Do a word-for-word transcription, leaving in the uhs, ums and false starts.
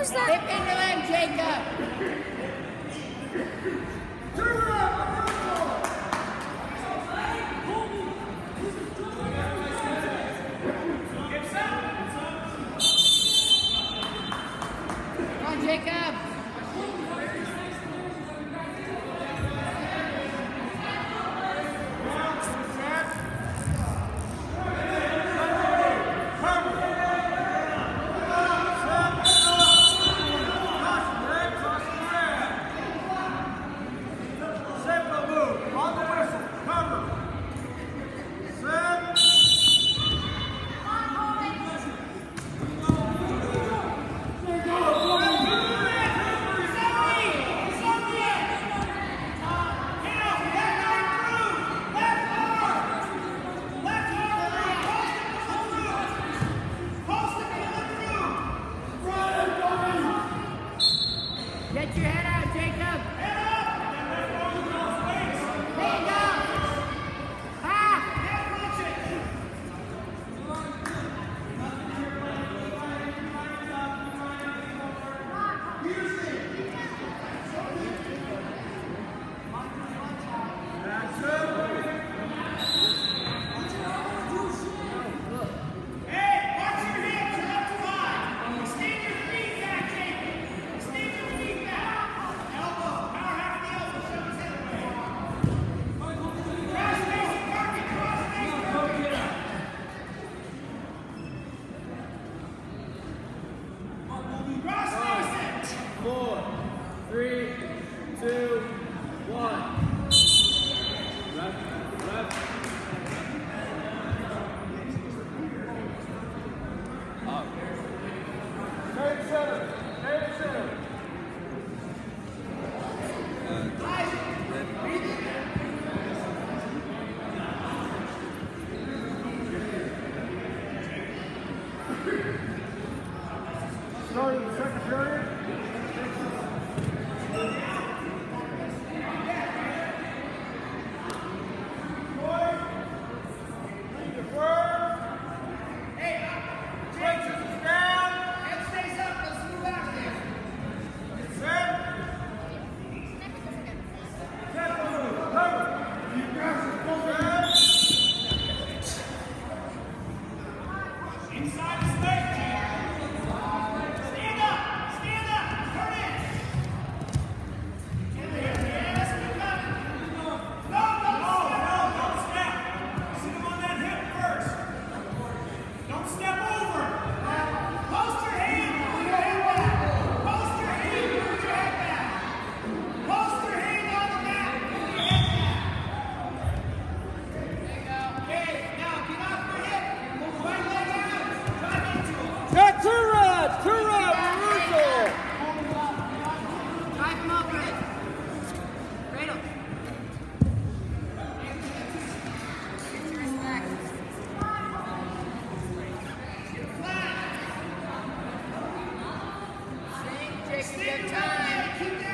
was that? Hip into him, Jacob. Come on, Jacob. Get your head out, Jacob. Head up. Hand up. Ah. Four, three, two, one. Left, left. Up. Straight center. Straight center. Starting the second period. Inside the space, stand up, stand up, turn in. Yes, keep coming. No, no, no, don't step. Sit him on that hip first. Don't step over. Post your hand, move your head back. Post your hand, move your head back. Post your hand on the mat, move your head back. There you go. Okay, now get off your hip. Move right leg out. Got two rods, two rods, Russo. Drive him over it. Cradle. Get your respect. Sing, Jacob, you have time.